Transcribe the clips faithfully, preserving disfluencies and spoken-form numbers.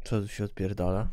Co tu się odpierdala?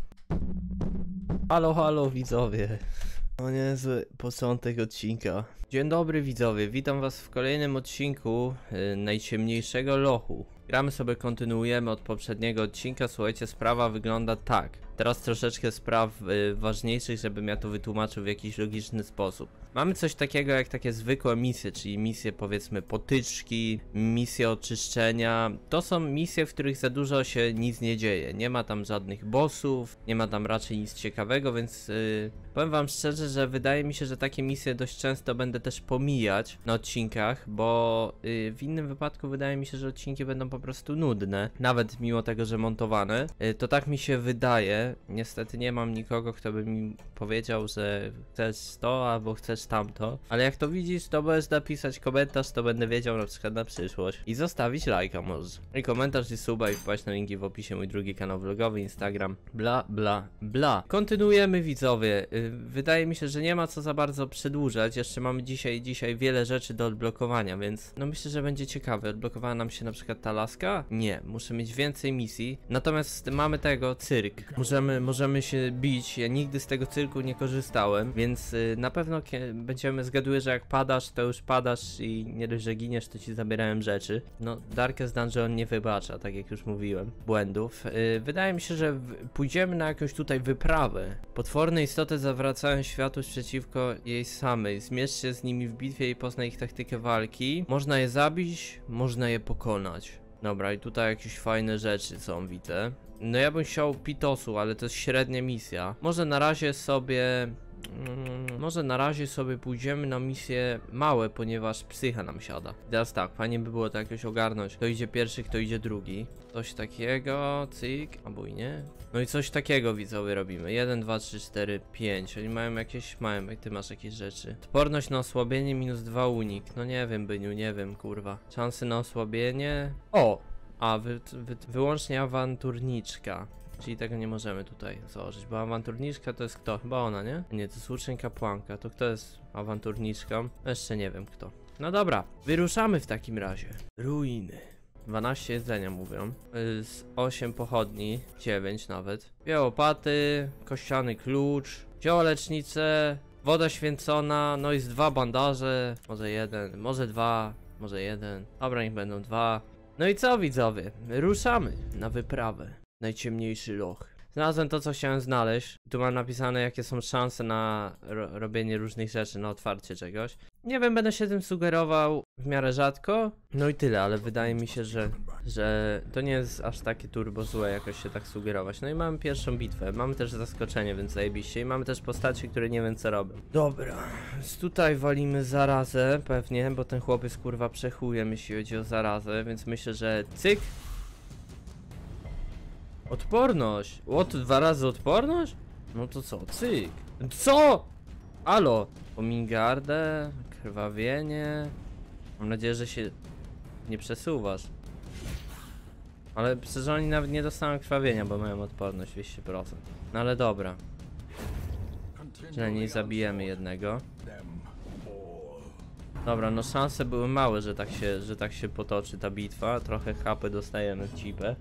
Halo, halo widzowie. O niezły początek odcinka. Dzień dobry widzowie, witam was w kolejnym odcinku yy, najciemniejszego lochu. Gramy sobie, kontynuujemy od poprzedniego odcinka. Słuchajcie, sprawa wygląda tak. Teraz troszeczkę spraw yy, ważniejszych, żebym ja to wytłumaczył w jakiś logiczny sposób. Mamy coś takiego jak takie zwykłe misje, czyli misje powiedzmy potyczki, misje oczyszczenia. To są misje, w których za dużo się nic nie dzieje. Nie ma tam żadnych bossów, nie ma tam raczej nic ciekawego, więc yy, powiem wam szczerze, że wydaje mi się, że takie misje dość często będę też pomijać na odcinkach, bo yy, w innym wypadku wydaje mi się, że odcinki będą po prostu nudne, nawet mimo tego, że montowane. Yy, to tak mi się wydaje. Niestety nie mam nikogo, kto by mi powiedział, że chcesz to albo chcesz tamto, ale jak to widzisz, to możesz napisać komentarz, to będę wiedział na przykład na przyszłość i zostawić lajka może. I komentarz i suba i wpaść na linki w opisie, mój drugi kanał vlogowy, Instagram, bla bla bla. Kontynuujemy widzowie. Yy, wydaje mi się, że nie ma co za bardzo przedłużać, jeszcze mamy dzisiaj dzisiaj wiele rzeczy do odblokowania, więc no myślę, że będzie ciekawe. Odblokowała nam się na przykład ta laska? Nie, muszę mieć więcej misji, natomiast mamy tego cyrk. Możemy, możemy się bić, ja nigdy z tego cyrku nie korzystałem, więc yy, na pewno będziemy, zgaduję, że jak padasz, to już padasz i nie dość, że giniesz, to ci zabierałem rzeczy. No, Darkest Dungeon nie wybacza, tak jak już mówiłem, błędów. Yy, wydaje mi się, że pójdziemy na jakąś tutaj wyprawę. Potworne istoty zawracają światłość przeciwko jej samej. Zmierz się z nimi w bitwie i poznaj ich taktykę walki. Można je zabić, można je pokonać. Dobra, i tutaj jakieś fajne rzeczy są, widzę. No ja bym chciał Pitosu, ale to jest średnia misja. Może na razie sobie... Hmm, może na razie sobie pójdziemy na misje małe, ponieważ psycha nam siada. Teraz tak, fajnie by było to jakoś ogarnąć. Kto idzie pierwszy, kto idzie drugi. Coś takiego, cyk, albo i nie. No i coś takiego widzowie robimy. jeden, dwa, trzy, cztery, pięć. Oni mają jakieś, mają, jak ty masz jakieś rzeczy. Odporność na osłabienie, minus dwa unik. No nie wiem, Byniu, nie wiem, kurwa. Szanse na osłabienie. O! A, wy, wy, wyłącznie awanturniczka. Czyli tego nie możemy tutaj założyć, bo awanturniczka to jest kto? Chyba ona, nie? Nie, to jest uczeń kapłanka. To kto jest awanturniczką? Jeszcze nie wiem kto. No dobra, wyruszamy w takim razie. Ruiny. dwanaście jedzenia mówią. Z osiem pochodni, dziewięć nawet. Dwie łopaty, kościany klucz, zioła lecznicze, woda święcona, no i z dwa bandaże. Może jeden, może dwa, może jeden. Dobra, niech będą dwa. No i co widzowie? Ruszamy na wyprawę. Najciemniejszy loch. Znalazłem to, co chciałem znaleźć. Tu mam napisane, jakie są szanse na ro robienie różnych rzeczy, na otwarcie czegoś. Nie wiem, będę się tym sugerował w miarę rzadko. No i tyle, ale wydaje mi się, że, że to nie jest aż takie turbo złe jakoś się tak sugerować. No i mamy pierwszą bitwę. Mamy też zaskoczenie, więc zajebiście. I mamy też postaci, które nie wiem co robią. Dobra, więc tutaj walimy zarazę pewnie, bo ten chłopiec kurwa przechuje, jeśli chodzi o zarazę, więc myślę, że cyk. Odporność! O, to dwa razy odporność? No to co? Cyk! Co? Alo! Pomingardę, krwawienie. Mam nadzieję, że się nie przesuwasz. Ale przecież oni nawet nie dostaną krwawienia, bo mają odporność dwieście procent. No ale dobra. Przynajmniej zabijemy jednego. Dobra, no szanse były małe, że tak się, że tak się potoczy ta bitwa. Trochę hapy dostajemy w cipę.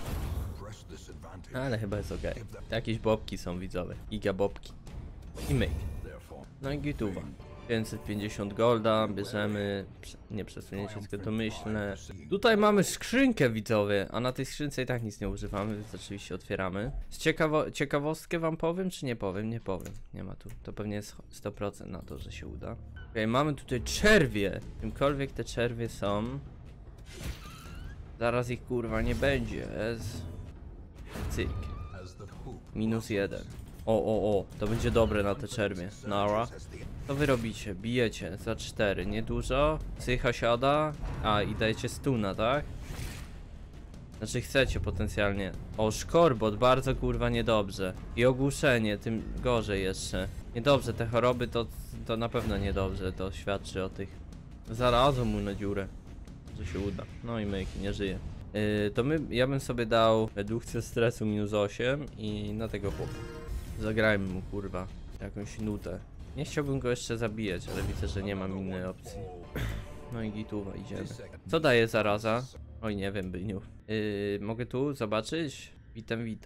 Ale chyba jest okej. Okay. Jakieś bobki są widzowie. Giga bobki. I myk. No i gituwa. pięćset pięćdziesiąt golda, bierzemy. Nie przesunięcie, tylko domyślne. Tutaj mamy skrzynkę widzowie, a na tej skrzynce i tak nic nie używamy, więc oczywiście otwieramy. Z ciekawo ciekawostkę wam powiem, czy nie powiem? Nie powiem. Nie ma tu. To pewnie jest sto procent na to, że się uda. Okay, mamy tutaj czerwie. Czymkolwiek te czerwie są. Zaraz ich kurwa nie będzie. Cyk. Minus jeden. O, o, o. To będzie dobre na te czerwie. Nara. Co wy robicie? Bijecie za cztery. Niedużo. Psycha siada. A, i dajecie stuna, tak? Znaczy chcecie potencjalnie. O, szkorbot. Bardzo kurwa niedobrze. I ogłuszenie. Tym gorzej jeszcze. Niedobrze. Te choroby to, to na pewno niedobrze. To świadczy o tych. Zarazem mu na dziurę. Że się uda. No i myk, nie żyje. Yy, to my, ja bym sobie dał redukcję stresu minus osiem i na tego chłopa. Zagrajmy mu kurwa jakąś nutę. Nie chciałbym go jeszcze zabijać, ale widzę, że nie mam innej opcji. No i gituwa, idziemy. Co daje zaraza? Oj, nie wiem, Byniu. Yy, mogę tu zobaczyć? Witam, witam.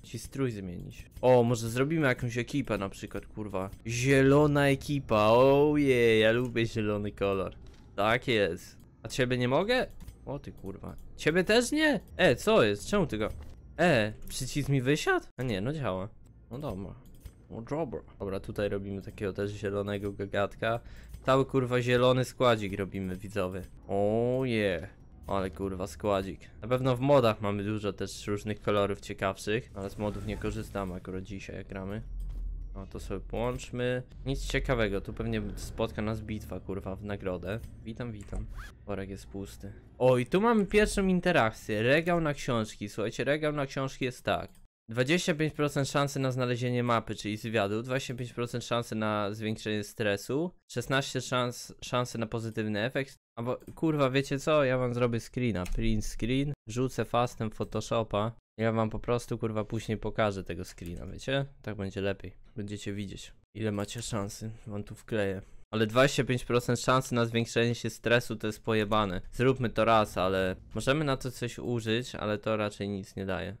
Ci strój zmienić. O, może zrobimy jakąś ekipę na przykład, kurwa. Zielona ekipa, ojej, ja lubię zielony kolor. Tak jest. A ciebie nie mogę? O ty kurwa. Ciebie też nie? E, co jest? Czemu ty go... E, przycisk mi wysiadł? A nie, no działa. No dobra. No dobra. Dobra, tutaj robimy takiego też zielonego gagatka. Cały kurwa zielony składzik robimy, widzowie. Oje. Ale kurwa składzik. Na pewno w modach mamy dużo też różnych kolorów ciekawszych, ale z modów nie korzystamy akurat dzisiaj jak gramy. No to sobie połączmy. Nic ciekawego, tu pewnie spotka nas bitwa kurwa w nagrodę. Witam, witam. Worek jest pusty. O, i tu mamy pierwszą interakcję. Regał na książki. Słuchajcie, regał na książki jest tak. dwadzieścia pięć procent szansy na znalezienie mapy, czyli zwiadu, dwadzieścia pięć procent szansy na zwiększenie stresu, szesnaście procent szans, szansy na pozytywny efekt. Albo kurwa, wiecie co? Ja wam zrobię screena, print screen, rzucę fastem Photoshopa. Ja wam po prostu kurwa później pokażę tego screena, wiecie? Tak będzie lepiej. Będziecie widzieć, ile macie szansy. Wam tu wkleję. Ale dwadzieścia pięć procent szansy na zwiększenie się stresu to jest pojebane. Zróbmy to raz, ale możemy na to coś użyć, ale to raczej nic nie daje.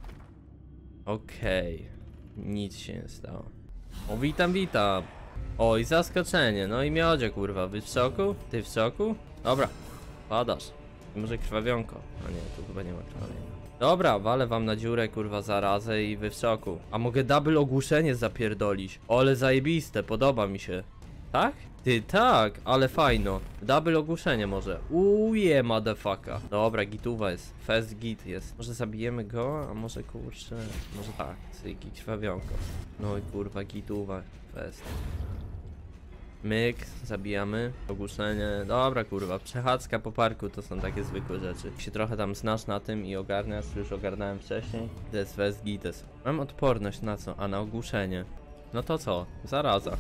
Okej, okay. Nic się nie stało. O, witam, witam. O, i zaskoczenie, no i miodzie kurwa, wy w szoku? Ty w szoku? Dobra, padasz. I może krwawionko. A nie, tu chyba nie ma krwawionka. Dobra, walę wam na dziurę kurwa zarazę i wy w szoku. A mogę double ogłuszenie zapierdolić. O, ale zajebiste, podoba mi się. Tak? Ty, tak, ale fajno. Double ogłuszenie może. Uje, motherfucka. Dobra, gituwa jest. Fast git jest. Może zabijemy go, a może kurczę. Może tak, cyki, krwawionko. No i kurwa, gituwa. Fast. Myk, zabijamy. Ogłuszenie. Dobra, kurwa, przechadzka po parku to są takie zwykłe rzeczy. Jak się trochę tam znasz na tym i ogarniasz, już ogarnąłem wcześniej. To jest fast git. Mam odporność na co? A na ogłuszenie. No to co? Zaraza.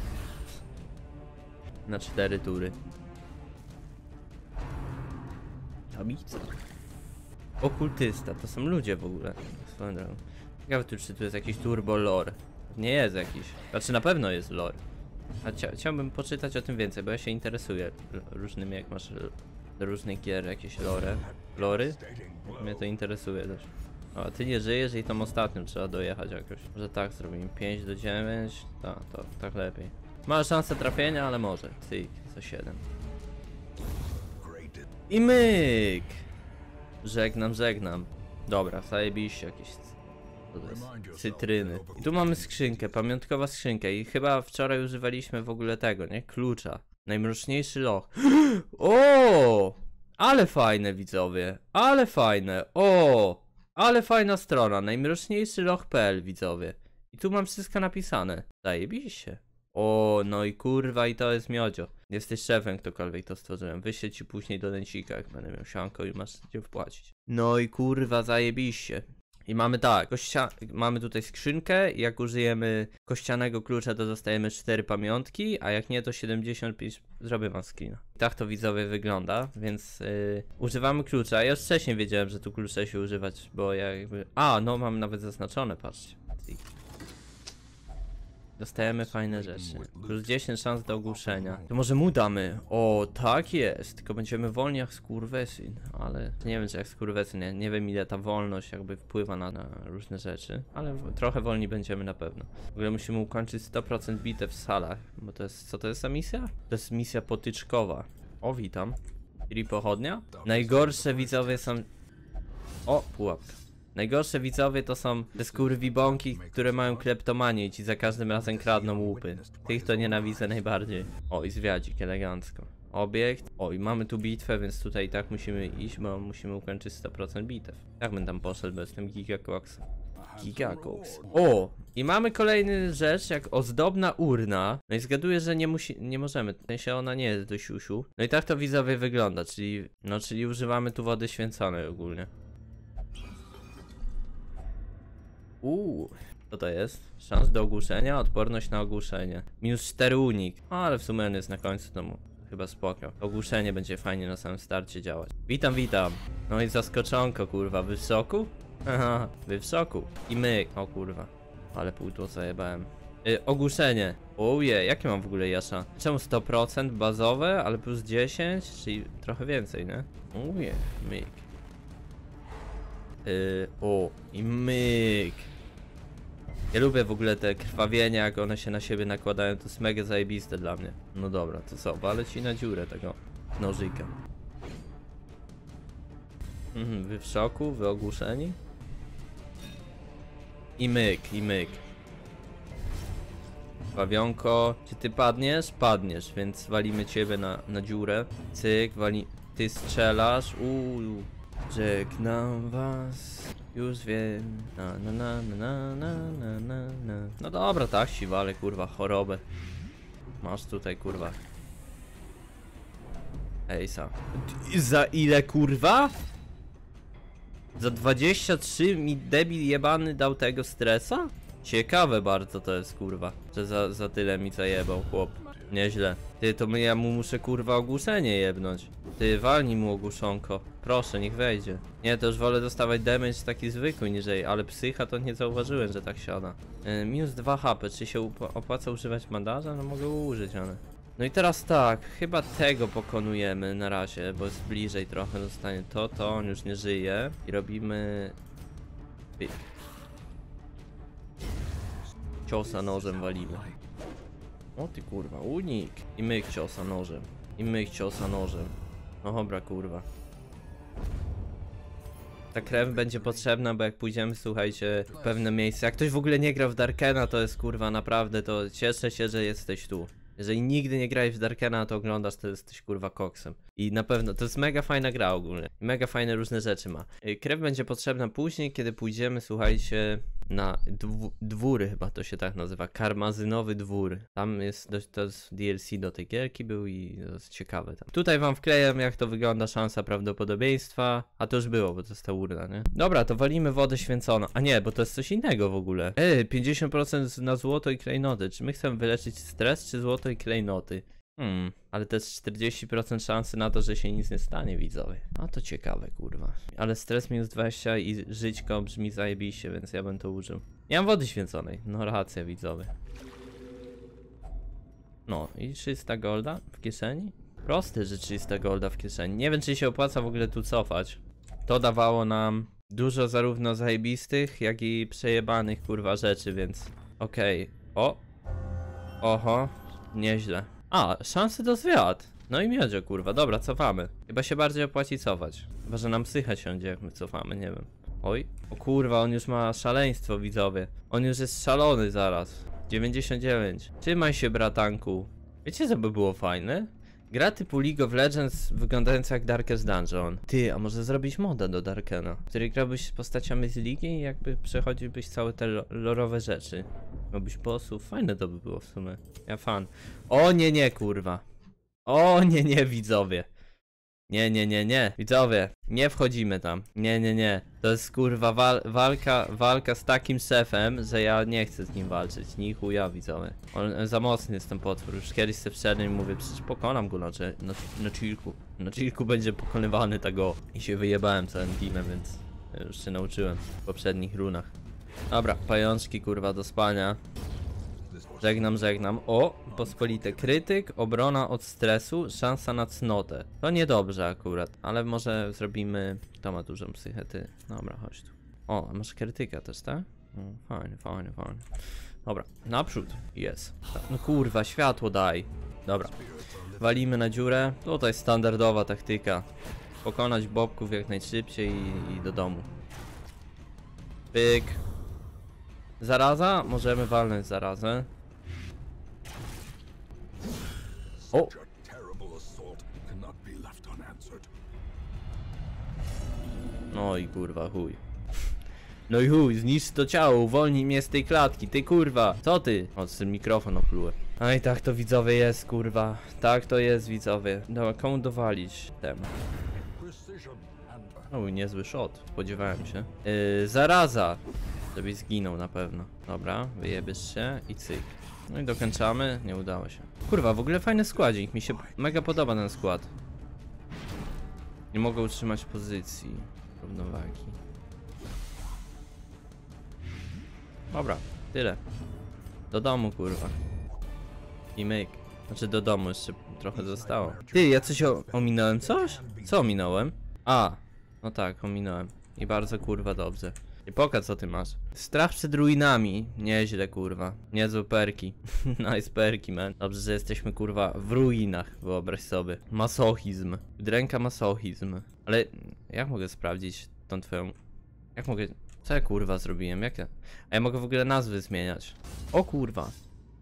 Na cztery tury. Tablica. Okultysta, to są ludzie w ogóle. Ciekawe tu, czy tu jest jakiś turbo lore. Nie jest jakiś. Znaczy na pewno jest lore. A chcia chciałbym poczytać o tym więcej, bo ja się interesuję różnymi, jak masz różnych gier, jakieś lore. Lory? Mnie to interesuje też. O, a ty nie żyjesz i tam ostatnią trzeba dojechać jakoś. Może tak zrobimy. pięć do dziewięciu. Tak, to tak lepiej. Ma szansę trafienia, ale może. Cyk, za siedem. I myk! Żegnam, żegnam. Dobra, zajebiście jakieś. Co to jest? Cytryny. I tu mamy skrzynkę, pamiątkowa skrzynka. I chyba wczoraj używaliśmy w ogóle tego, nie? Klucza. Najmroczniejszy loch. O! Ale fajne, widzowie. Ale fajne. O! Ale fajna strona. najmroczniejszy loch kropka p l, widzowie. I tu mam wszystko napisane. Zajebiście. O, no i kurwa, i to jest miodzio. Jesteś szefem, ktokolwiek to stworzyłem. Wyślę ci później do Dęcika, jak będę miał sianko i masz gdzie wpłacić. No i kurwa, zajebiście. I mamy tak, kościa... mamy tutaj skrzynkę i jak użyjemy kościanego klucza, to dostajemy cztery pamiątki, a jak nie, to siedemdziesiąt pięć, zrobię wam screena. I tak to, widzowie, wygląda, więc yy, używamy klucza. Ja już wcześniej wiedziałem, że tu klucza się używać, bo ja jakby... A, no mam nawet zaznaczone, patrzcie. Dostajemy fajne rzeczy. Plus dziesięć szans do ogłuszenia. To może mu damy. O, tak jest. Tylko będziemy wolni jak skurwesyn. Ale nie wiem, czy jak skurwesyn. Nie, nie wiem, ile ta wolność jakby wpływa na, na różne rzeczy. Ale w, trochę wolni będziemy na pewno. W ogóle musimy ukończyć sto procent bitew w salach. Bo to jest... Co to jest za misja? To jest misja potyczkowa. O, witam. Czyli pochodnia? Najgorsze, widzowie, są... O, pułapka. Najgorsze, widzowie, to są te skurwibąki, które mają kleptomanię i ci za każdym razem kradną łupy. Tych to nienawidzę najbardziej. O, i zwiadzik, elegancko. Obiekt. O, i mamy tu bitwę, więc tutaj i tak musimy iść, bo musimy ukończyć sto procent bitew. Jak bym tam poszedł bez tym gigakoks? Gigakoks. O, i mamy kolejny rzecz, jak ozdobna urna. No i zgaduję, że nie musi, nie możemy. W sensie ona nie jest do siusiu. No i tak to, widzowie, wygląda, czyli, no, czyli używamy tu wody święconej ogólnie. Uuu, co to jest? Szans do ogłuszenia, odporność na ogłuszenie. Minus cztery unik. O, ale w sumie on jest na końcu, to mu chyba spoko. Ogłuszenie będzie fajnie na samym starcie działać. Witam, witam. No i zaskoczonko, kurwa. Wy w szoku? Haha, wy w szoku. I myk. O kurwa. Ale półtło zajebałem. Yy, ogłuszenie. Oje, jakie mam w ogóle jasza? Czemu sto procent bazowe, ale plus dziesięć? Czyli trochę więcej, nie? Oje, myk. Yy, o, i myk. Ja lubię w ogóle te krwawienia, jak one się na siebie nakładają, to jest mega zajebiste dla mnie. No dobra, to co, walę ci na dziurę tego nożyka. Mhm, wy w szoku, wy ogłuszeni? I myk, i myk. Pawionko, czy ty padniesz? Padniesz, więc walimy ciebie na, na dziurę. Cyk, wali... Ty strzelasz, uuu. Żegnam was, już wiem. Na na na na na na na na. No dobra, tak ci walę, kurwa, chorobę. Masz tutaj, kurwa. Ejsa. Za ile, kurwa? Za dwadzieścia trzy mi debil jebany dał tego stresa? Ciekawe bardzo to jest, kurwa, że za, za tyle mi zajebał chłop. Nieźle. Ty, to my, ja mu muszę, kurwa, ogłuszenie jebnąć. Ty, walnij mu ogłuszonko. Proszę, niech wejdzie. Nie, to już wolę dostawać damage taki zwykły niżej, ale psycha to nie zauważyłem, że tak siada. Yy, minus dwa H P, czy się opłaca używać bandaża? No mogę użyć, ale... No i teraz tak, chyba tego pokonujemy na razie, bo jest bliżej trochę, dostanie to, to, on już nie żyje. I robimy... Pyk. Ciosa nożem walimy. O ty kurwa, unik. I myk ciosa nożem. I myk ciosa nożem. No dobra, kurwa. Ta krew będzie potrzebna, bo jak pójdziemy, słuchajcie, w pewne miejsce. Jak ktoś w ogóle nie gra w Darkena, to jest, kurwa, naprawdę, to cieszę się, że jesteś tu. Jeżeli nigdy nie grałeś w Darkena, to oglądasz, to jesteś, kurwa, koksem. I na pewno, to jest mega fajna gra ogólnie. Mega fajne różne rzeczy ma. Krew będzie potrzebna później, kiedy pójdziemy, słuchajcie, na dwu, dwóry, chyba to się tak nazywa. Karmazynowy dwór. Tam jest, dość, to jest D L C do tej gierki był i to jest ciekawe tam. Tutaj wam wklejam, jak to wygląda, szansa prawdopodobieństwa. A to już było, bo to jest ta urna, nie? Dobra, to walimy wodę święconą. A nie, bo to jest coś innego w ogóle. Ej, pięćdziesiąt procent na złoto i klejnoty. Czy my chcemy wyleczyć stres, czy złoto i klejnoty? Hmm, ale to jest czterdzieści procent szansy na to, że się nic nie stanie, widzowie. A to ciekawe, kurwa. Ale stres minus dwadzieścia i żyćko brzmi zajebiście, więc ja bym to użył. Nie mam wody święconej. No racja, widzowie. No i trzysta golda w kieszeni? Proste, że trzysta golda w kieszeni. Nie wiem, czy się opłaca w ogóle tu cofać. To dawało nam dużo zarówno zajebistych, jak i przejebanych, kurwa, rzeczy, więc... Okej. Okay. O! Oho. Nieźle. A, szanse do zwiat. No i miodzio, kurwa. Dobra, cofamy. Chyba się bardziej opłaci cofać. Chyba, że nam psycha siądzie, jak my cofamy, nie wiem. Oj. O kurwa, on już ma szaleństwo, widzowie. On już jest szalony zaraz. dziewięćdziesiąt dziewięć. Trzymaj się, bratanku. Wiecie, co by było fajne? Gra typu League of Legends wyglądająca jak Darkest Dungeon. Ty, a może zrobić moda do Darkena, w której grałbyś z postaciami z ligi i jakby przechodziłbyś całe te lo lorowe rzeczy. Miałbyś bossów, fajne to by było w sumie. Ja fan. O nie, nie, kurwa. O nie, nie, widzowie. Nie, nie, nie, nie. Widzowie, nie wchodzimy tam. Nie, nie, nie. To jest, kurwa, wal walka, walka z takim szefem, że ja nie chcę z nim walczyć. Ni chuja, widzowie. On, za mocny jest ten potwór. Już kiedyś sobie wszedłem i mówię, przecież pokonam go na, na, na chillku. Na chillku będzie pokonywany tego. I się wyjebałem całym teamem, więc już się nauczyłem w poprzednich runach. Dobra, pajączki, kurwa, do spania. Żegnam, żegnam. O, pospolite. Krytyk, obrona od stresu, szansa na cnotę. To niedobrze akurat, ale może zrobimy... To ma dużą psychę, ty. Dobra, chodź tu. O, a masz krytyka też, tak? No, fajnie, fajnie, fajnie. Dobra, naprzód. Jest. No kurwa, światło daj. Dobra. Walimy na dziurę. Tutaj standardowa taktyka. Pokonać bobków jak najszybciej i, i do domu. Pyk. Zaraza? Możemy walnąć zarazę. O! No i kurwa chuj. No i chuj, zniszcz to ciało, uwolnij mnie z tej klatki, ty kurwa. Co ty? O, z tym mikrofon oplułem. A i tak to, widzowie, jest, kurwa. Tak to jest, widzowie. Dobra, komu dowalić tem? O, niezły shot, spodziewałem się. Yy, zaraza. Żebyś zginął na pewno. Dobra, wyjebiesz się i cyk. No i dokończamy, nie udało się. Kurwa, w ogóle fajny składzik, mi się mega podoba ten skład. Nie mogę utrzymać pozycji równowagi. Dobra, tyle. Do domu, kurwa. I myk. Znaczy do domu jeszcze trochę zostało. Ty, ja coś o ominąłem coś? Co ominąłem? A, no tak, ominąłem. I bardzo, kurwa, dobrze. I pokaż co ty masz. Strach przed ruinami. Nieźle kurwa. Niezłe perki. Nice perki man. Dobrze, że jesteśmy kurwa w ruinach. Wyobraź sobie. Masochizm. Dręka masochizm. Ale jak mogę sprawdzić tą twoją... Jak mogę... Co ja kurwa zrobiłem? Jak ja... A ja mogę w ogóle nazwy zmieniać. O kurwa.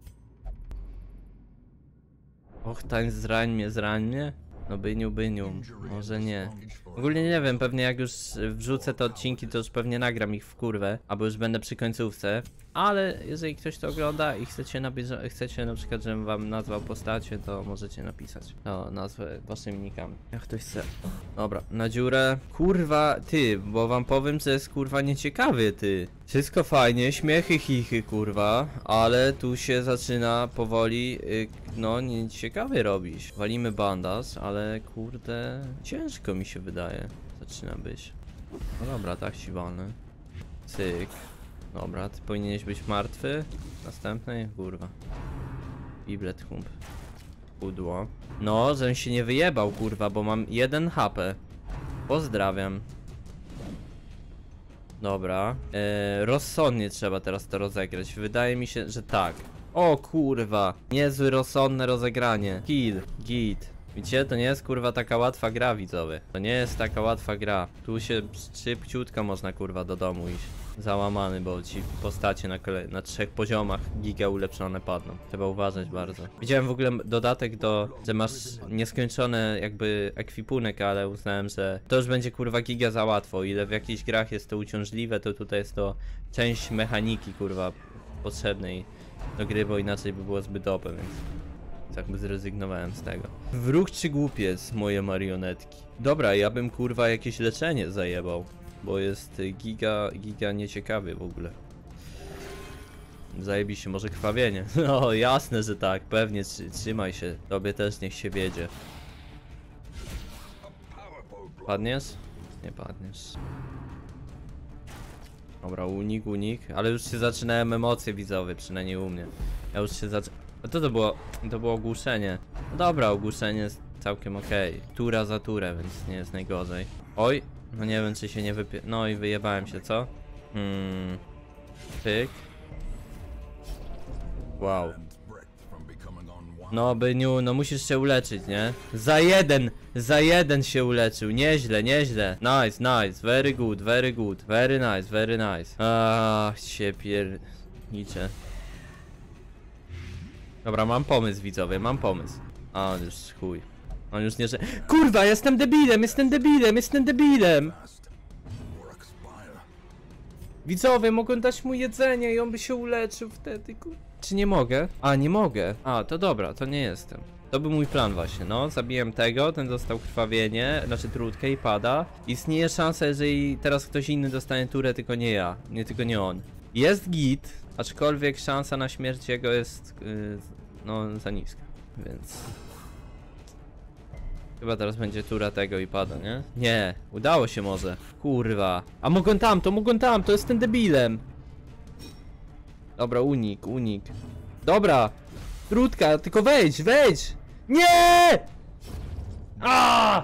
Och, tań zrań mnie, zrań mnie. No byniu, byniu, może nie. Ogólnie nie wiem, pewnie jak już wrzucę te odcinki, to już pewnie nagram ich w kurwę, albo już będę przy końcówce. Ale jeżeli ktoś to ogląda i chcecie, chcecie na przykład, żebym wam nazwał postacie, to możecie napisać no, nazwę waszymi nikami. Jak ktoś chce. Dobra, na dziurę. Kurwa, ty, bo wam powiem, że jest kurwa nieciekawy, ty. Wszystko fajnie, śmiechy, chichy, kurwa, ale tu się zaczyna powoli, yy, no, nieciekawy robić. Walimy bandaż, ale kurde, ciężko mi się wydaje. Zaczyna być. No dobra, tak ci walny. Cyk. Dobra, ty powinieneś być martwy. Następnej, kurwa. Biblet hump. Pudło. No, żebym się nie wyjebał, kurwa, bo mam jeden H P. Pozdrawiam. Dobra. Eee, rozsądnie trzeba teraz to rozegrać. Wydaje mi się, że tak. O kurwa. Niezły, rozsądne rozegranie. Kill. Git. Widzicie, to nie jest kurwa taka łatwa gra, widzowie. To nie jest taka łatwa gra. Tu się szybciutko można kurwa do domu iść. Załamany, bo ci postacie na, kolej na trzech poziomach giga ulepszone padną. Trzeba uważać bardzo. Widziałem w ogóle dodatek do, że masz nieskończony jakby ekwipunek, ale uznałem, że to już będzie kurwa giga za łatwo. Ile w jakichś grach jest to uciążliwe, to tutaj jest to część mechaniki kurwa potrzebnej do gry, bo inaczej by było zbyt dope, więc jakby zrezygnowałem z tego. Wróg czy głupiec, moje marionetki. Dobra, ja bym kurwa jakieś leczenie zajebał. Bo jest giga, giga nieciekawy w ogóle. Zajebiście, może krwawienie. No jasne, że tak, pewnie, trzymaj się. Tobie też niech się wiedzie. Padniesz? Nie padniesz. Dobra, unik, unik. Ale już się zaczynałem emocje widzowie, przynajmniej u mnie. Ja już się zaczynałem. A to to było, to było ogłuszenie. No dobra, ogłuszenie jest całkiem okej. Okay. Tura za turę, więc nie jest najgorzej. Oj. No nie wiem, czy się nie wypie... No i wyjebałem się, co? Hmm... Tyk. Wow. No Byniu, no musisz się uleczyć, nie? Za jeden! Za jeden się uleczył, nieźle, nieźle. Nice, nice, very good, very good. Very nice, very nice. Ach, się piernicze. Dobra, mam pomysł widzowie, mam pomysł. A, on już chuj. On już nie, że... Kurwa, jestem debilem, jestem debilem, jestem debilem! Widzowie, mogą dać mu jedzenie i on by się uleczył wtedy, kur... Czy nie mogę? A, nie mogę. A, to dobra, to nie jestem. To był mój plan właśnie, no. Zabiłem tego, ten dostał krwawienie, znaczy trutkę i pada. Istnieje szansa, jeżeli teraz ktoś inny dostanie turę, tylko nie ja. Nie, tylko nie on. Jest git, aczkolwiek szansa na śmierć jego jest, yy, no, za niska. Więc... Chyba teraz będzie tura tego i pada, nie? Nie, udało się może. Kurwa. A mogą tam, to mogą tam, to jestem debilem. Dobra, unik, unik. Dobra. Trutka, tylko wejdź, wejdź. Nie! A!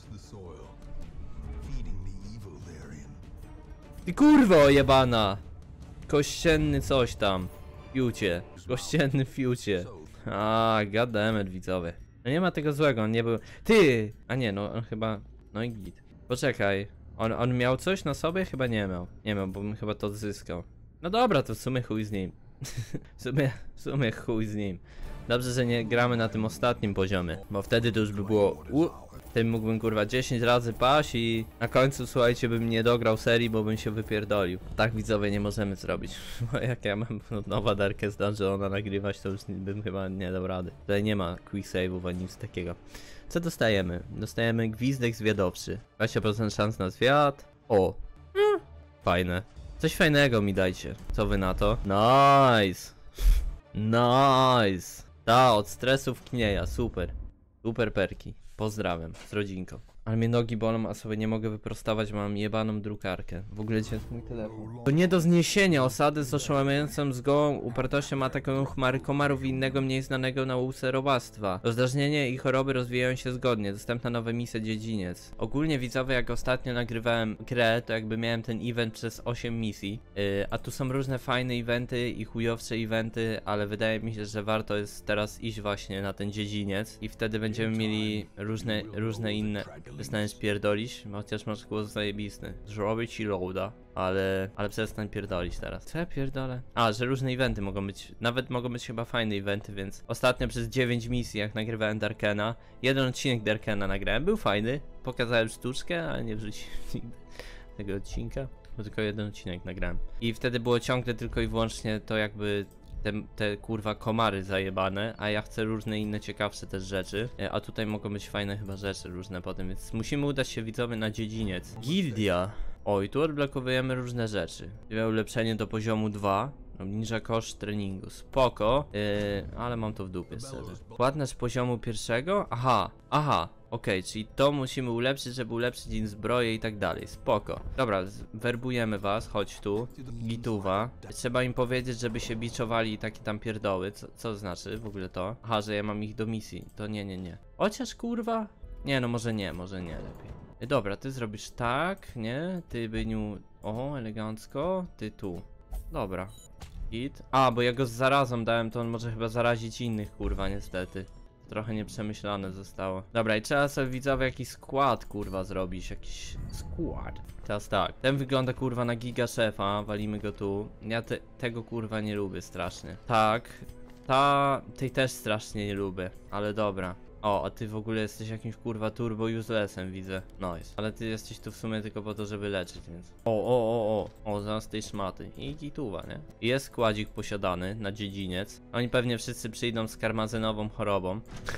Ty kurwo jebana. Kościenny coś tam. Fiucie. Kościenny fiucie. A, goddammit widzowie. No nie ma tego złego, on nie był... Ty! A nie, no on chyba... No i git. Poczekaj. On, on miał coś na sobie? Chyba nie miał. Nie miał, bo bym chyba to odzyskał. No dobra, to w sumie chuj z nim. w, sumie, w sumie chuj z nim. Dobrze, że nie gramy na tym ostatnim poziomie. Bo wtedy to już by było... U tym mógłbym kurwa dziesięć razy paść i na końcu słuchajcie bym nie dograł serii, bo bym się wypierdolił. Tak widzowie nie możemy zrobić. Bo jak ja mam nowa Darkest Dungeona nagrywać, to już bym chyba nie dał rady. Tutaj nie ma quick save'ów ani nic takiego. Co dostajemy? Dostajemy gwizdek zwiadowczy. dwadzieścia procent szans na zwiat. O! Hmm. Fajne. Coś fajnego mi dajcie. Co wy na to? Nice! Nice! Ta, od stresów knieja, super. Super perki. Pozdrawiam, z rodzinką. Ale mnie nogi bolą, a sobie nie mogę wyprostować, mam jebaną drukarkę. W ogóle gdzie jest mój telefon? To nie do zniesienia, osady z oszałamiającą zgołą upartością atakują chmary komarów i innego mniej znanego na łuse robactwa. Rozdrażnienie i choroby rozwijają się zgodnie, dostępna nowa misja dziedziniec. Ogólnie widzowie, jak ostatnio nagrywałem grę, to jakby miałem ten event przez osiem misji. Yy, a tu są różne fajne eventy i chujowsze eventy, ale wydaje mi się, że warto jest teraz iść właśnie na ten dziedziniec i wtedy będziemy mieli różne, różne inne. Przestań pierdolić, chociaż masz głos zajebisty. Zrobię ci loada, ale, ale przestań pierdolić teraz. Co ja pierdolę? A, że różne eventy mogą być, nawet mogą być chyba fajne eventy, więc ostatnio przez dziewięć misji, jak nagrywałem Darkena, jeden odcinek Darkena nagrałem, był fajny, pokazałem sztuczkę, ale nie wrzuciłem nigdy tego odcinka, bo tylko jeden odcinek nagrałem. I wtedy było ciągle tylko i wyłącznie to jakby Te, te kurwa komary zajebane, a ja chcę różne inne ciekawsze też rzeczy, a tutaj mogą być fajne chyba rzeczy różne potem, więc musimy udać się widzowie na dziedziniec. Gildia. Oj, tu odblokowujemy różne rzeczy. Ulepszenie do poziomu dwa. Obniża koszt treningu. Spoko, yy, ale mam to w dupie szczerze. Płatność poziomu pierwszego? Aha, aha. Okej, okay, czyli to musimy ulepszyć, żeby ulepszyć im zbroję i tak dalej. Spoko. Dobra, werbujemy was, chodź tu. Gituwa. Trzeba im powiedzieć, żeby się biczowali i takie tam pierdoły. Co, co znaczy w ogóle to? Aha, że ja mam ich do misji. To nie, nie, nie. Chociaż kurwa? Nie, no może nie, może nie lepiej. Dobra, ty zrobisz tak, nie? Ty byniu... O, elegancko. Ty tu. Dobra. Git. A, bo ja go z zarazą dałem, to on może chyba zarazić innych, kurwa, niestety. Trochę nieprzemyślane zostało. Dobra, i trzeba sobie widzowie jakiś skład, kurwa, zrobić. Jakiś skład. Teraz tak. Ten wygląda, kurwa, na giga szefa. Walimy go tu. Ja te, tego, kurwa, nie lubię strasznie. Tak. Ta... tej też strasznie nie lubię. Ale dobra. O, a ty w ogóle jesteś jakimś kurwa turbo uselessem, widzę. Nice. Ale ty jesteś tu w sumie tylko po to, żeby leczyć, więc... O, o, o, o. O, zaraz tej szmaty. I gituwa, nie? Jest składzik posiadany na dziedziniec. Oni pewnie wszyscy przyjdą z karmazynową chorobą.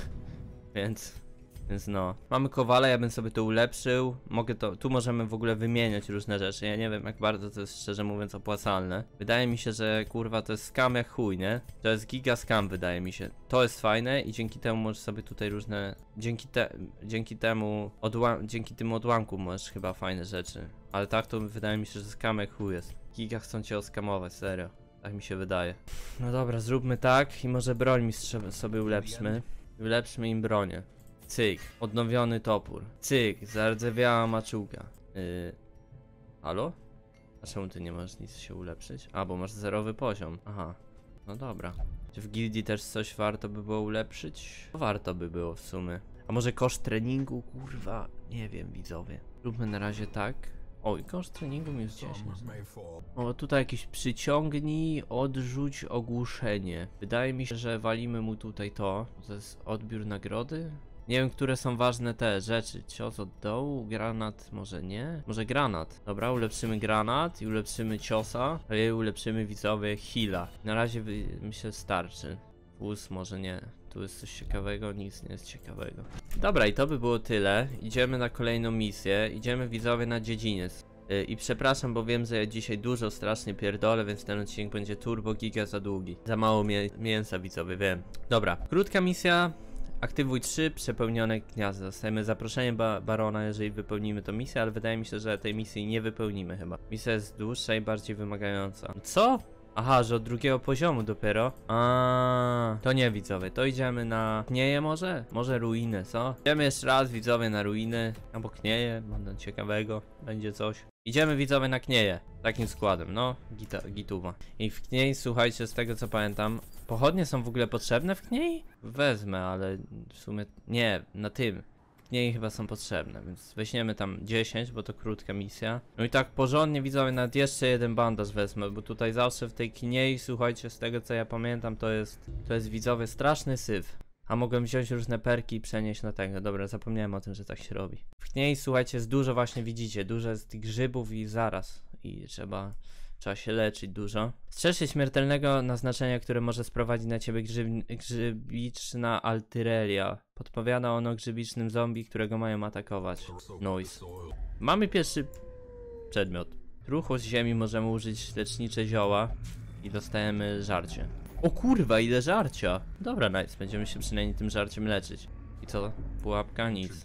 Więc... Więc no. Mamy kowala, ja bym sobie to ulepszył. Mogę to... Tu możemy w ogóle wymieniać różne rzeczy. Ja nie wiem, jak bardzo to jest, szczerze mówiąc, opłacalne. Wydaje mi się, że kurwa to jest scam jak chuj, nie? To jest giga scam, wydaje mi się. To jest fajne i dzięki temu możesz sobie tutaj różne... Dzięki te... Dzięki temu... Odłam... Dzięki tym odłamkom możesz chyba fajne rzeczy. Ale tak to wydaje mi się, że scam jak chuj jest. Giga chcą cię oskamować, serio. Tak mi się wydaje. No dobra, zróbmy tak i może broń mi sobie ulepszmy. Ulepszmy im bronię. Cyk, odnowiony topór. Cyk, zardzewiała maczuga. Yy... Halo? A czemu ty nie możesz nic się ulepszyć? A, bo masz zerowy poziom. Aha. No dobra. Czy w gildii też coś warto by było ulepszyć? Warto by było w sumie. A może koszt treningu? Kurwa, nie wiem, widzowie. Róbmy na razie tak. Oj, koszt treningu mi jest dziesięć. O, tutaj jakiś przyciągnij, odrzuć ogłuszenie. Wydaje mi się, że walimy mu tutaj to. To jest odbiór nagrody? Nie wiem, które są ważne te rzeczy. Cios od dołu, granat, może nie? Może granat. Dobra, ulepszymy granat i ulepszymy ciosa. Ale ulepszymy widzowie heala. Na razie myślę starczy. Wóz może nie. Tu jest coś ciekawego, nic nie jest ciekawego. Dobra, i to by było tyle. Idziemy na kolejną misję. Idziemy widzowie na dziedziniec. Yy, I przepraszam, bo wiem, że ja dzisiaj dużo strasznie pierdolę, więc ten odcinek będzie turbo giga za długi. Za mało mię mięsa widzowie, wiem. Dobra, krótka misja. Aktywuj trzy przepełnione gniazda. Dostajemy zaproszenie ba barona, jeżeli wypełnimy tą misję, ale wydaje mi się, że tej misji nie wypełnimy chyba. Misja jest dłuższa i bardziej wymagająca. Co? Aha, że od drugiego poziomu dopiero. A, to nie widzowie, to idziemy na Knieje może? Może ruiny, co? Idziemy jeszcze raz widzowie na ruiny, albo Knieje, mam ciekawego, będzie coś. Idziemy widzowie na Knieje, takim składem, no, gita, gituwa. I w Kniei, słuchajcie, z tego co pamiętam, pochodnie są w ogóle potrzebne w Kniei? Wezmę, ale w sumie, nie, na tym. Kniei chyba są potrzebne, więc weźmiemy tam dziesięć, bo to krótka misja. No i tak porządnie widzowie, nawet jeszcze jeden bandaż wezmę, bo tutaj zawsze w tej Kniei, słuchajcie, z tego co ja pamiętam, to jest, to jest widzowie straszny syf. A mogłem wziąć różne perki i przenieść na tego. Dobra, zapomniałem o tym, że tak się robi. W Kniei, słuchajcie, jest dużo właśnie, widzicie, dużo jest tych grzybów i zaraz. I trzeba... Trzeba się leczyć dużo. Strzeż się śmiertelnego naznaczenia, które może sprowadzić na ciebie grzyb, grzybiczna altyrelia. Podpowiada ono grzybicznym zombie, którego mają atakować. Noise. Mamy pierwszy przedmiot. Ruchu z ziemi możemy użyć lecznicze zioła i dostajemy żarcie. O kurwa, ile żarcia! Dobra, nice. Będziemy się przynajmniej tym żarciem leczyć. I co? Pułapka? Nic.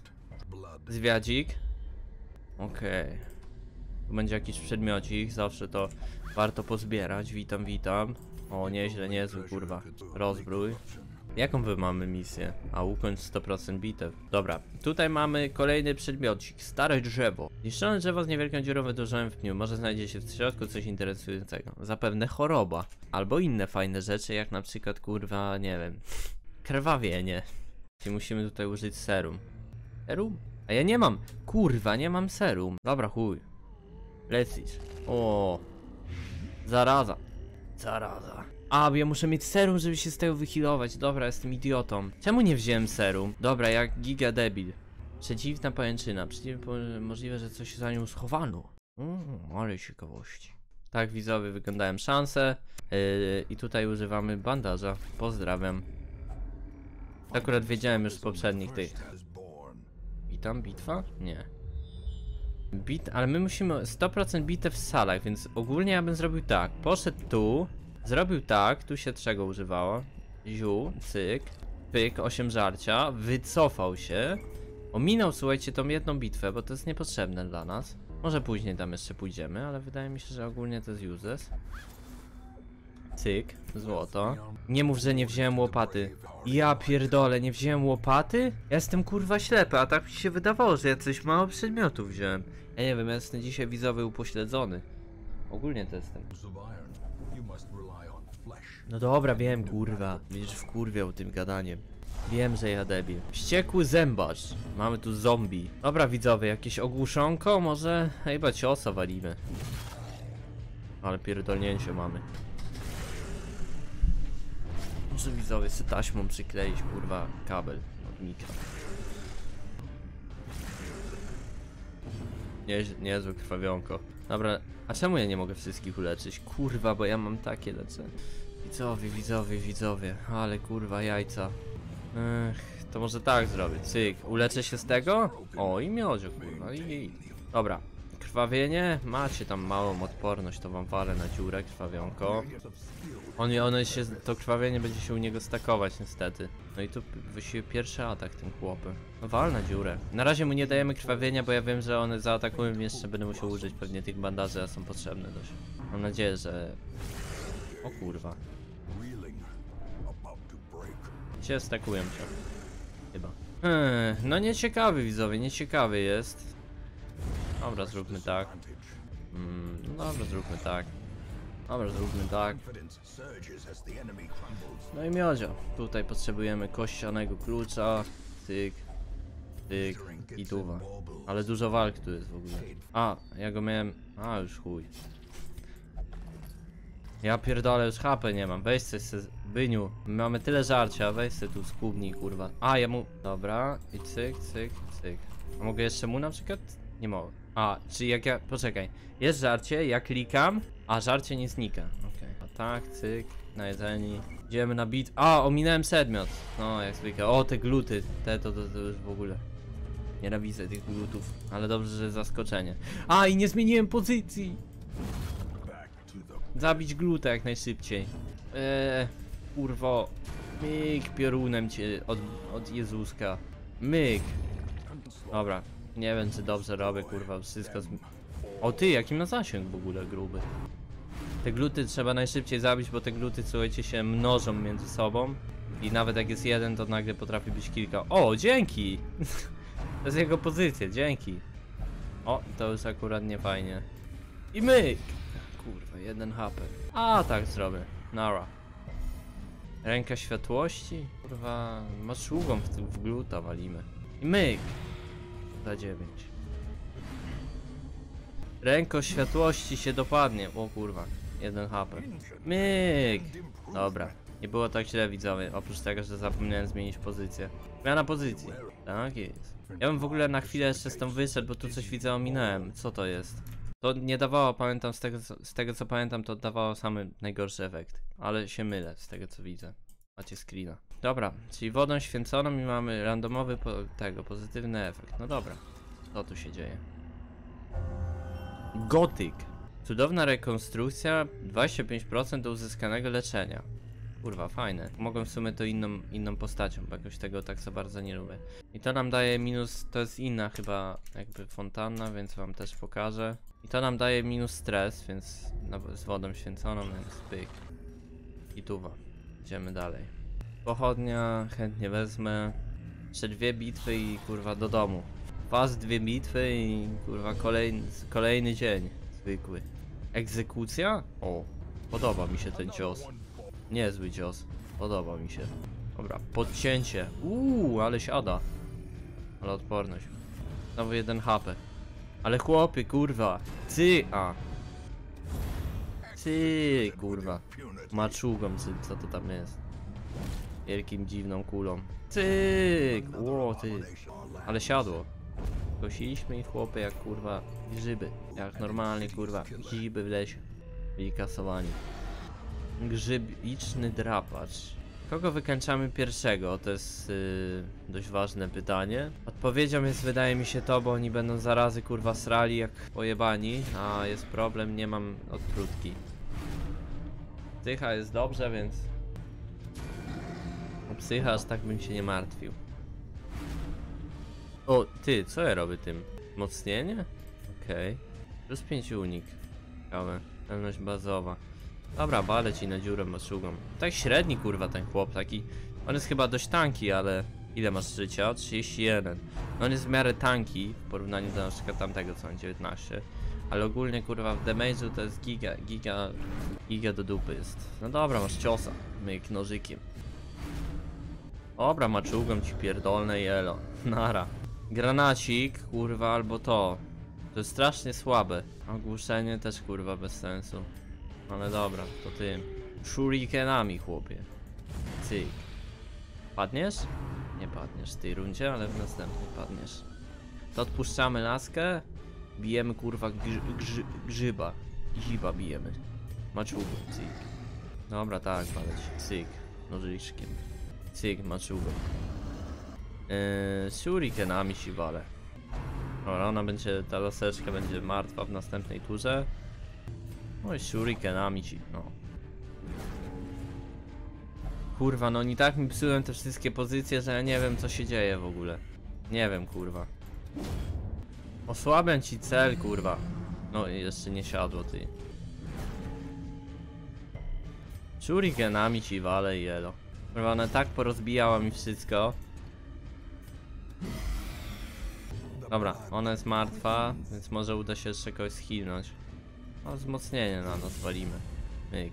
Zwiadzik. Okej. Okay. Tu będzie jakiś przedmiocik, zawsze to warto pozbierać. Witam, witam. O, nieźle, niezły, kurwa. Rozbrój. Jaką wy mamy misję? A, ukończ sto procent bitew. Dobra, tutaj mamy kolejny przedmiocik. Stare drzewo. Niszczone drzewo z niewielką dziurą wydłużonym w pniu. Może znajdzie się w środku coś interesującego. Zapewne choroba. Albo inne fajne rzeczy, jak na przykład, kurwa, nie wiem, krwawienie. Czyli musimy tutaj użyć serum. Serum? A ja nie mam. Kurwa, nie mam serum. Dobra, chuj. Lecisz. O. Zaraza. Zaraza. A, bo ja muszę mieć serum, żeby się z tego wyhealować. Dobra, jestem idiotą. Czemu nie wziąłem serum? Dobra, jak giga debil. Przedziwna pajęczyna. Przeciwnie, możliwe, że coś za nią schowano. Mm, ale ciekawości. Tak, widzowie, wyglądałem szansę. Yy, I tutaj używamy bandaża. Pozdrawiam. Akurat wiedziałem już z poprzednich tych. I tam bitwa? Nie. Bit, ale my musimy sto procent bitew w salach, więc ogólnie ja bym zrobił tak. Poszedł tu, zrobił tak, tu się czego używało? Ziu, cyk, pyk, osiem żarcia, wycofał się. Ominął, słuchajcie, tą jedną bitwę, bo to jest niepotrzebne dla nas. Może później tam jeszcze pójdziemy, ale wydaje mi się, że ogólnie to jest useless. Cyk, złoto. Nie mów, że nie wziąłem łopaty. Ja pierdolę, nie wziąłem łopaty? Ja jestem kurwa ślepy, a tak mi się wydawało, że ja coś mało przedmiotów wziąłem. Ja nie wiem, ja jestem dzisiaj widzowy upośledzony. Ogólnie to jestem. No dobra, wiem, kurwa. Będziesz wkurwiał tym gadaniem. Wiem, że ja debil. Wściekły zębacz. Mamy tu zombie. Dobra, widzowie, jakieś ogłuszonko? Może chyba ciosa walimy. Ale pierdolnięcie mamy. Może widzowie sobie taśmą przykleić, kurwa, kabel od mikra. Nie, niezłe krwawionko. Dobra, a czemu ja nie mogę wszystkich uleczyć? Kurwa, bo ja mam takie leczenie. Widzowie, widzowie, widzowie, ale kurwa jajca. Ech, to może tak zrobię, cyk, uleczę się z tego? O, i miodzio, kurwa, i... Dobra, krwawienie, macie tam małą odporność, to wam walę na dziurę, krwawionko. On, one się, to krwawienie będzie się u niego stakować niestety. No i tu właściwie pierwszy atak tym chłopem. No wal na dziurę. Na razie mu nie dajemy krwawienia, bo ja wiem, że one zaatakują i jeszcze będę musiał użyć pewnie tych bandaży, a są potrzebne dość. Mam nadzieję, że... O kurwa. Cię stakują cię. Chyba. Eee, no nieciekawy widzowie, nieciekawy jest. Dobra, zróbmy tak. Mm, dobra, zróbmy tak. Dobra, zróbmy tak. No i miodzio. Tutaj potrzebujemy kościanego klucza. Tyk. Tyk. I tuwa. Ale dużo walk tu jest w ogóle. A, ja go miałem... A, już chuj. Ja pierdolę, już H P nie mam. Weź coś se... Byniu. My mamy tyle żarcia, weź se tu skubnij, kurwa. A, ja mu... Dobra. I cyk, cyk, cyk. A mogę jeszcze mu na przykład? Nie mogę. A, czyli jak ja... Poczekaj. Jest żarcie, ja klikam, a żarcie nie znika. Okej. Okay. A tak, cyk, na jedzeni. Idziemy na bit. A, ominąłem przedmiot. No, jak zwykle. O, te gluty. Te to, to, to już w ogóle. Nienawidzę tych glutów. Ale dobrze, że zaskoczenie. A, i nie zmieniłem pozycji. Zabić glutę jak najszybciej. Eee, kurwo. Myk, piorunem cię od, od Jezuska. Myk. Dobra. Nie wiem, czy dobrze robię, kurwa, wszystko z... O ty, jakim ma zasięg w ogóle gruby. Te gluty trzeba najszybciej zabić, bo te gluty, słuchajcie, się mnożą między sobą. I nawet jak jest jeden, to nagle potrafi być kilka. O, dzięki! To jest jego pozycja, dzięki. O, to już akurat nie fajnie. I myk! Kurwa, jeden H P. A, tak zrobię. Nara. Ręka światłości? Kurwa, maczugą w, w gluta walimy. I myk! Za dziewięć. Ręko światłości się dopadnie. O kurwa, jeden H P. Myk! Dobra, nie było tak źle widzowie. Oprócz tego, że zapomniałem zmienić pozycję. Zmiana pozycji. Tak jest. Ja bym w ogóle na chwilę jeszcze stąd wyszedł, bo tu coś widzę ominąłem. Co to jest? To nie dawało, pamiętam, z tego, z tego co pamiętam, to dawało samy najgorszy efekt. Ale się mylę z tego co widzę. Macie screena. Dobra, czyli wodą święconą i mamy randomowy po tego, pozytywny efekt. No dobra, co tu się dzieje? Gotyk. Cudowna rekonstrukcja, dwadzieścia pięć procent do uzyskanego leczenia. Kurwa, fajne. Mogłem w sumie to inną, inną postacią, bo jakoś tego tak za bardzo nie lubię. I to nam daje minus, to jest inna chyba jakby fontanna, więc wam też pokażę. I to nam daje minus stres, więc no, z wodą święconą, więc pyk. I tuwa. Idziemy dalej. Pochodnia, chętnie wezmę. Jeszcze dwie bitwy i kurwa do domu. Was dwie bitwy i kurwa kolejny, kolejny dzień. Zwykły. Egzekucja? O, podoba mi się ten cios. Niezły cios. Podoba mi się. Dobra, podcięcie. Uuu, ale siada. Ale odporność. Znowu jeden H P. Ale chłopie, kurwa. Cy, a. Cy, kurwa. Maczugą, czy co to tam jest. Wielkim dziwną kulą. Cyk! Ło, ty. Ale siadło. Kosiliśmy ich chłopy jak kurwa grzyby. Jak normalnie kurwa grzyby w lesie. Byli kasowani. Grzybiczny drapacz. Kogo wykańczamy pierwszego? To jest yy, dość ważne pytanie. Odpowiedzią jest, wydaje mi się, to, bo oni będą zarazy kurwa srali jak pojebani. A jest problem, nie mam odtrutki. Psycha jest dobrze, więc o psycha aż tak bym się nie martwił. O, ty, co ja robię tym? Wzmocnienie? Okej. Okay. Plus pięć unik. Ciekawe. Pewność bazowa. Dobra, balę ci na dziurę maczugą. Tak średni kurwa ten chłop, taki. On jest chyba dość tanki, ale ile masz życia? trzydzieści jeden. No on jest w miarę tanki w porównaniu do na przykład tamtego, co mam dziewiętnaście. Ale ogólnie kurwa w damage'u to jest giga, giga, giga do dupy jest. No dobra, masz ciosa. Myk nożykiem. Dobra, maczugą ci pierdolne i elo. Nara. Granacik, kurwa, albo to. To jest strasznie słabe. Ogłuszenie też kurwa bez sensu. Ale dobra, to tym. Shurikenami, chłopie. Cyk. Padniesz? Nie padniesz w tej rundzie, ale w następnej padniesz. To odpuszczamy laskę. Bijemy kurwa grzy, grzy, grzyba. Grzyba bijemy. Maczugą, cyk. Dobra, tak, paleć. Cyk. Nożyczkiem. Cyk, maczugą. Yy, shurikenami się wale. Dobra, ona będzie, ta laseczka będzie martwa w następnej turze. No i shurikenami ci, no. Kurwa, no oni tak mi psują te wszystkie pozycje, że ja nie wiem co się dzieje w ogóle. Nie wiem, kurwa. Osłabiam ci cel, kurwa. No i jeszcze nie siadło, ty. Shurikenami ci wale i elo. Kurwa, ona tak porozbijała mi wszystko. Dobra, ona jest martwa, więc może uda się jeszcze kogoś schilnąć. No, wzmocnienie na nas walimy. Myk.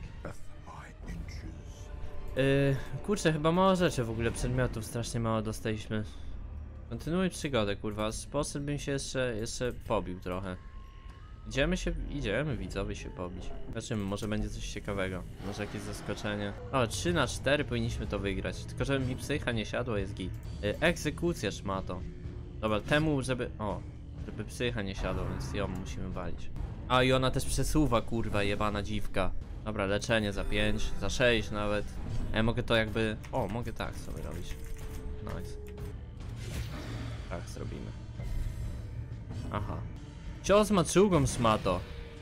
Yy, kurczę, chyba mało rzeczy w ogóle, przedmiotów strasznie mało dostaliśmy. Kontynuuj przygodę, kurwa. Sposób bym się jeszcze, jeszcze pobił trochę. Idziemy się, idziemy widzowie się pobić. Zobaczymy, może będzie coś ciekawego. Może jakieś zaskoczenie. O, trzy na cztery powinniśmy to wygrać. Tylko żeby mi psycha nie siadła, jest git. Yy, egzekucja szmato. Dobra, temu, żeby... O, żeby psycha nie siadła, więc ją musimy walić. A i ona też przesuwa, kurwa, jebana dziwka. Dobra, leczenie za pięć, za sześć nawet. A ja mogę to jakby... O, mogę tak sobie robić. Nice. Tak zrobimy. Aha. Cios maczugą szmato.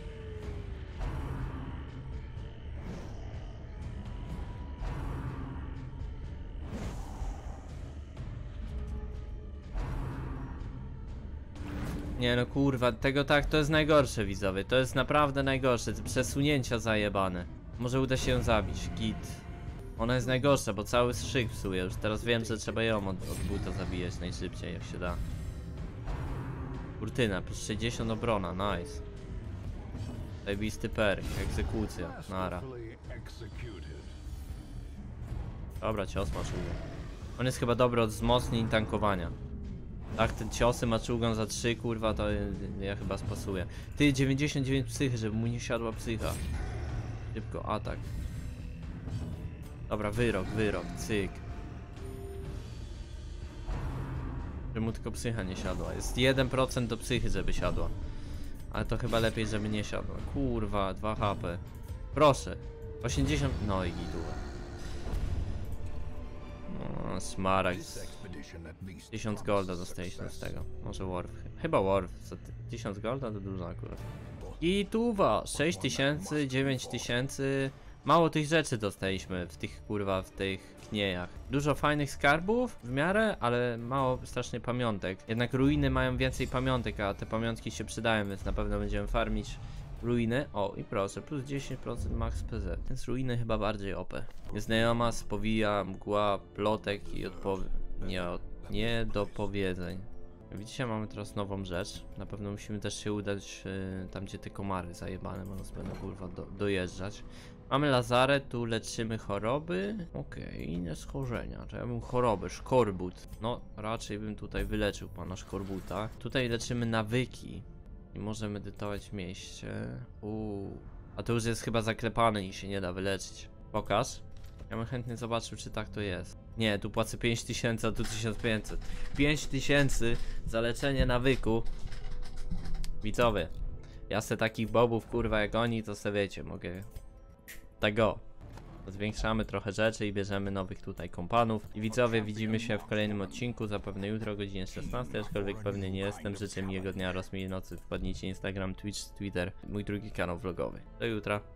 Nie no kurwa, tego tak, to jest najgorsze widzowie, to jest naprawdę najgorsze, przesunięcia zajebane. Może uda się ją zabić, git. Ona jest najgorsza, bo cały szyk psuje, już teraz wiem, że trzeba ją od, od buta zabijać najszybciej jak się da. Kurtyna, plus sześćdziesiąt obrona, nice. Zajebisty perk, egzekucja, nara. Dobra, cios maczugą. On jest chyba dobry od wzmocnień i tankowania. Tak, te ciosy maczugą za trzy, kurwa, to ja chyba spasuję. Ty, dziewięćdziesiąt dziewięć psychy, żeby mu nie siadła psycha. Szybko, atak. Dobra, wyrok, wyrok, cyk. Żeby mu tylko psycha nie siadła. Jest jeden procent do psychy, żeby siadła. Ale to chyba lepiej, żeby nie siadła. Kurwa, dwa H P. Proszę. osiemdziesiąt... No i giduła. No, smaragd. tysiąc golda dostaliśmy z tego. Może Worf. Chyba Worf. tysiąc golda to dużo akurat. I tuwa. sześć tysięcy, dziewięć tysięcy, Mało tych rzeczy dostaliśmy w tych kurwa, w tych kniejach. Dużo fajnych skarbów w miarę, ale mało strasznie pamiątek. Jednak ruiny mają więcej pamiątek, a te pamiątki się przydają, więc na pewno będziemy farmić ruiny. O i proszę, plus dziesięć procent max P Z. Więc ruiny chyba bardziej O P. Nieznajoma, spowija, mgła, plotek i odpowie... Nie, od... nie do powiedzeń. Widzicie, mamy teraz nową rzecz. Na pewno musimy też się udać yy, tam, gdzie te komary zajebane, bo nas będą kurwa do, dojeżdżać. Mamy lazaret, tu leczymy choroby. Okej, okay, inne schorzenia. Czy ja bym choroby, szkorbut. No, raczej bym tutaj wyleczył pana szkorbuta. Tutaj leczymy nawyki. I może medytować w mieście. Uuu. A to już jest chyba zaklepane i się nie da wyleczyć. Pokaż. Ja bym chętnie zobaczył, czy tak to jest. Nie, tu płacę pięć tysięcy, a tu tysiąc pięćset. pięć tysięcy za leczenie nawyku. Widzowie, ja se takich bobów kurwa jak oni, to se wiecie, mogę... Tego. Zwiększamy trochę rzeczy i bierzemy nowych tutaj kompanów. I widzowie, widzimy się w kolejnym odcinku, zapewne jutro o godzinie szesnastej, aczkolwiek pewnie nie jestem. Życzę miłego dnia oraz miłej nocy. Wpadnijcie Instagram, Twitch, Twitter, mój drugi kanał vlogowy. Do jutra.